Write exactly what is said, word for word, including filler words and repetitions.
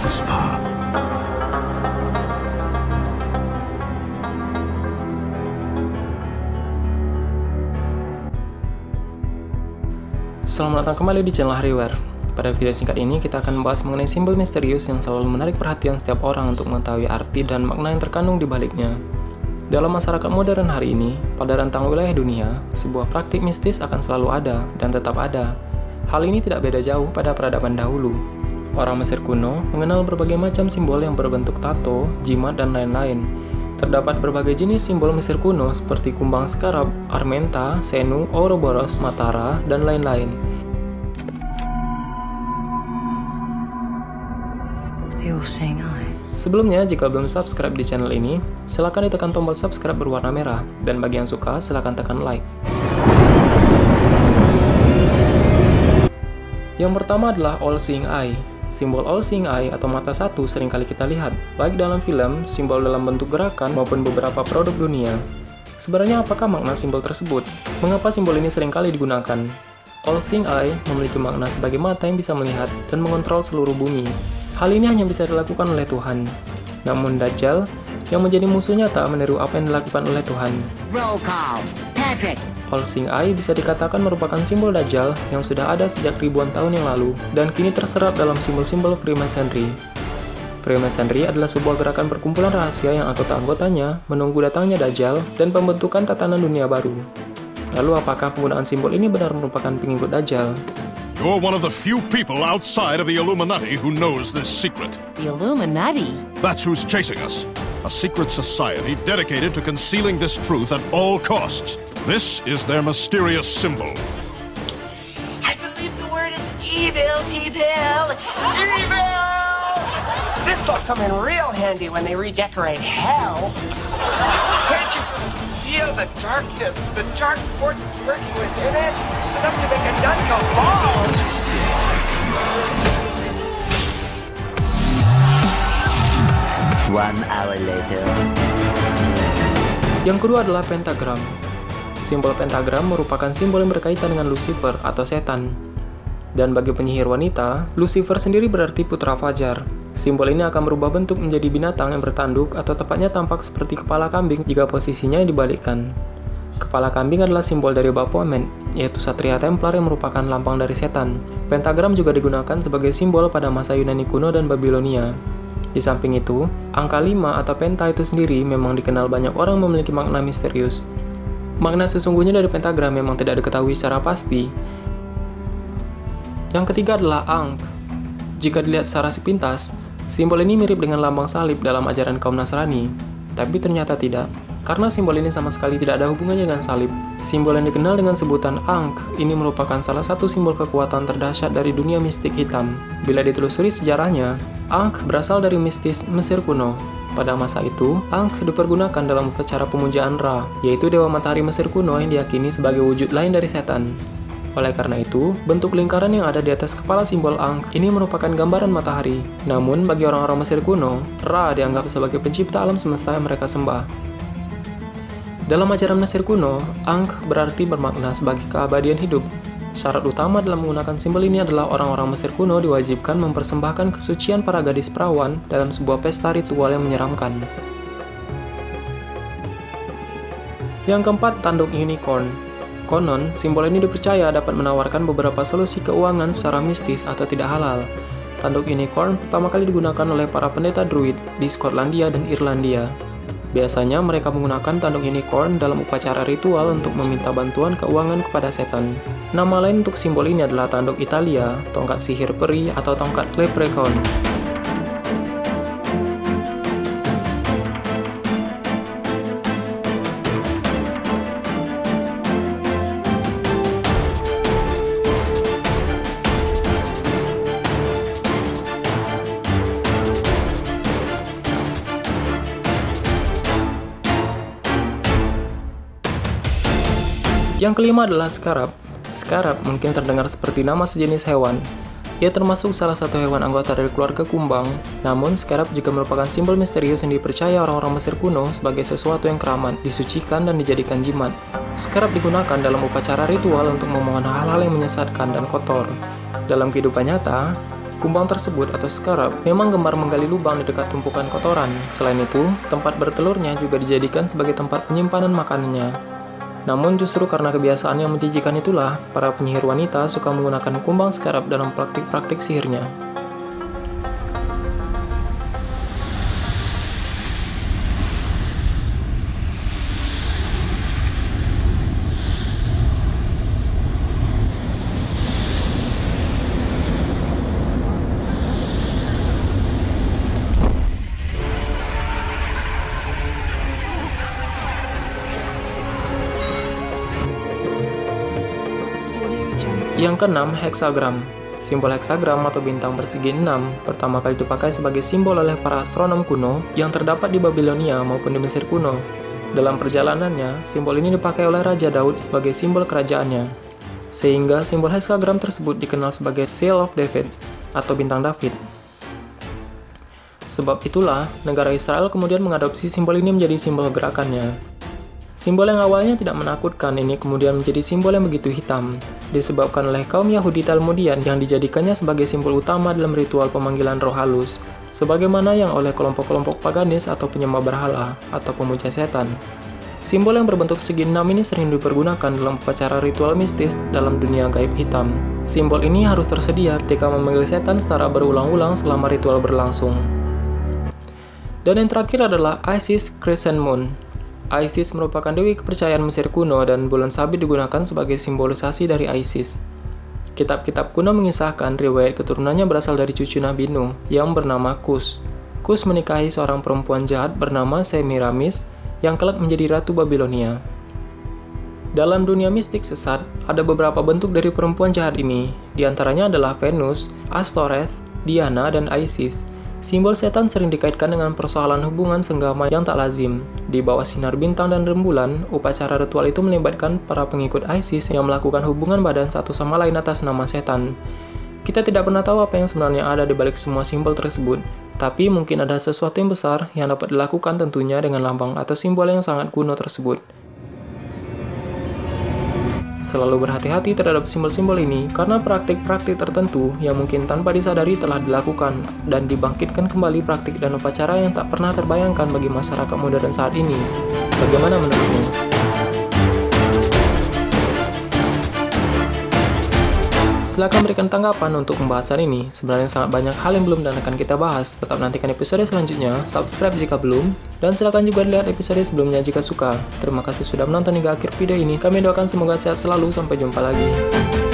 Spa. Selamat datang kembali di channel Hariware. Pada video singkat ini kita akan membahas mengenai simbol misterius yang selalu menarik perhatian setiap orang untuk mengetahui arti dan makna yang terkandung di baliknya. Dalam masyarakat modern hari ini, pada rentang wilayah dunia, sebuah praktik mistis akan selalu ada dan tetap ada. Hal ini tidak beda jauh pada peradaban dahulu. Orang Mesir kuno mengenal berbagai macam simbol yang berbentuk tato, jimat, dan lain-lain. Terdapat berbagai jenis simbol Mesir kuno seperti kumbang skarab, armenta, senu, ouroboros, matara, dan lain-lain. Sebelumnya, jika belum subscribe di channel ini, silakan ditekan tombol subscribe berwarna merah, dan bagi yang suka, silakan tekan like. Yang pertama adalah All Seeing Eye. Simbol All Seeing Eye atau mata satu seringkali kita lihat, baik dalam film, simbol dalam bentuk gerakan, maupun beberapa produk dunia. Sebenarnya apakah makna simbol tersebut? Mengapa simbol ini seringkali digunakan? All Seeing Eye memiliki makna sebagai mata yang bisa melihat dan mengontrol seluruh bumi. Hal ini hanya bisa dilakukan oleh Tuhan. Namun Dajjal, yang menjadi musuh nyata, meniru apa yang dilakukan oleh Tuhan. Roll call. Patrick. All Seeing Eye bisa dikatakan merupakan simbol Dajjal yang sudah ada sejak ribuan tahun yang lalu dan kini terserap dalam simbol-simbol Freemasonry. Freemasonry adalah sebuah gerakan perkumpulan rahasia yang anggota-anggotanya menunggu datangnya Dajjal dan pembentukan tatanan dunia baru. Lalu apakah penggunaan simbol ini benar merupakan pengikut Dajjal? You're one of the few people outside of the Illuminati who knows this secret. The Illuminati? That's who's chasing us. A secret society dedicated to concealing this truth at all costs. This is their mysterious symbol. I believe the word is evil, evil, evil! This will come in real handy when they redecorate hell. Can't you just feel the darkness, the dark forces working within it? It's enough to make a nun go bald! One hour later. Yang kedua adalah pentagram. Simbol pentagram merupakan simbol yang berkaitan dengan Lucifer atau setan. Dan bagi penyihir wanita, Lucifer sendiri berarti putra fajar. Simbol ini akan berubah bentuk menjadi binatang yang bertanduk atau tepatnya tampak seperti kepala kambing jika posisinya dibalikkan. Kepala kambing adalah simbol dari Baphomet, yaitu Satria Templar yang merupakan lambang dari setan. Pentagram juga digunakan sebagai simbol pada masa Yunani kuno dan Babilonia. Di samping itu, angka lima atau penta itu sendiri memang dikenal banyak orang memiliki makna misterius. Makna sesungguhnya dari pentagram memang tidak diketahui secara pasti. Yang ketiga adalah Ankh. Jika dilihat secara sepintas, simbol ini mirip dengan lambang salib dalam ajaran kaum Nasrani, tapi ternyata tidak. Karena simbol ini sama sekali tidak ada hubungannya dengan salib. Simbol yang dikenal dengan sebutan Ankh ini merupakan salah satu simbol kekuatan terdahsyat dari dunia mistik hitam. Bila ditelusuri sejarahnya, Ankh berasal dari mistis Mesir kuno. Pada masa itu, Ankh dipergunakan dalam upacara pemujaan Ra, yaitu dewa matahari Mesir kuno yang diyakini sebagai wujud lain dari setan. Oleh karena itu, bentuk lingkaran yang ada di atas kepala simbol Ankh ini merupakan gambaran matahari. Namun, bagi orang-orang Mesir kuno, Ra dianggap sebagai pencipta alam semesta yang mereka sembah. Dalam ajaran Mesir kuno, Ankh berarti bermakna sebagai keabadian hidup. Syarat utama dalam menggunakan simbol ini adalah orang-orang Mesir kuno diwajibkan mempersembahkan kesucian para gadis perawan dalam sebuah pesta ritual yang menyeramkan. Yang keempat, tanduk unicorn. Konon, simbol ini dipercaya dapat menawarkan beberapa solusi keuangan secara mistis atau tidak halal. Tanduk unicorn pertama kali digunakan oleh para pendeta druid di Skotlandia dan Irlandia. Biasanya mereka menggunakan tanduk unicorn dalam upacara ritual untuk meminta bantuan keuangan kepada setan. Nama lain untuk simbol ini adalah tanduk Italia, tongkat sihir peri, atau tongkat leprechaun. Yang kelima adalah scarab. Scarab mungkin terdengar seperti nama sejenis hewan. Ia termasuk salah satu hewan anggota dari keluarga kumbang, namun scarab juga merupakan simbol misterius yang dipercaya orang-orang Mesir kuno sebagai sesuatu yang keramat, disucikan, dan dijadikan jimat. Scarab digunakan dalam upacara ritual untuk memohon hal-hal yang menyesatkan dan kotor. Dalam kehidupan nyata, Kumbang tersebut atau scarab memang gemar menggali lubang di dekat tumpukan kotoran. Selain itu, tempat bertelurnya juga dijadikan sebagai tempat penyimpanan makanannya. Namun justru karena kebiasaan yang menjijikan itulah, para penyihir wanita suka menggunakan kumbang scarab dalam praktik-praktik sihirnya. Yang keenam, heksagram. Simbol heksagram atau bintang bersegi enam pertama kali dipakai sebagai simbol oleh para astronom kuno yang terdapat di Babilonia maupun di Mesir kuno. Dalam perjalanannya, simbol ini dipakai oleh Raja Daud sebagai simbol kerajaannya. Sehingga simbol heksagram tersebut dikenal sebagai Seal of David atau bintang David. Sebab itulah, negara Israel kemudian mengadopsi simbol ini menjadi simbol gerakannya. Simbol yang awalnya tidak menakutkan ini kemudian menjadi simbol yang begitu hitam, disebabkan oleh kaum Yahudi Talmudian yang dijadikannya sebagai simbol utama dalam ritual pemanggilan roh halus, sebagaimana yang oleh kelompok-kelompok paganis atau penyembah berhala atau pemuja setan. Simbol yang berbentuk segi enam ini sering dipergunakan dalam upacara ritual mistis dalam dunia gaib hitam. Simbol ini harus tersedia ketika memanggil setan secara berulang-ulang selama ritual berlangsung. Dan yang terakhir adalah Isis Crescent Moon. Isis merupakan dewi kepercayaan Mesir kuno dan bulan sabit digunakan sebagai simbolisasi dari Isis. Kitab-kitab kuno mengisahkan riwayat keturunannya berasal dari cucu Nabi Nuh yang bernama Kus. Kus menikahi seorang perempuan jahat bernama Semiramis yang kelak menjadi Ratu Babilonia. Dalam dunia mistik sesat, ada beberapa bentuk dari perempuan jahat ini. Di antaranya adalah Venus, Astoreth, Diana, dan Isis. Simbol setan sering dikaitkan dengan persoalan hubungan senggama yang tak lazim. Di bawah sinar bintang dan rembulan, upacara ritual itu melibatkan para pengikut Isis yang melakukan hubungan badan satu sama lain atas nama setan. Kita tidak pernah tahu apa yang sebenarnya ada di balik semua simbol tersebut, tapi mungkin ada sesuatu yang besar yang dapat dilakukan tentunya dengan lambang atau simbol yang sangat kuno tersebut. Selalu berhati-hati terhadap simbol-simbol ini karena praktik-praktik tertentu yang mungkin tanpa disadari telah dilakukan dan dibangkitkan kembali praktik dan upacara yang tak pernah terbayangkan bagi masyarakat modern saat ini. Bagaimana menurutmu? Silahkan berikan tanggapan untuk pembahasan ini. Sebenarnya sangat banyak hal yang belum dan akan kita bahas. Tetap nantikan episode selanjutnya, subscribe jika belum, dan silakan juga lihat episode sebelumnya jika suka. Terima kasih sudah menonton hingga akhir video ini. Kami doakan semoga sehat selalu. Sampai jumpa lagi.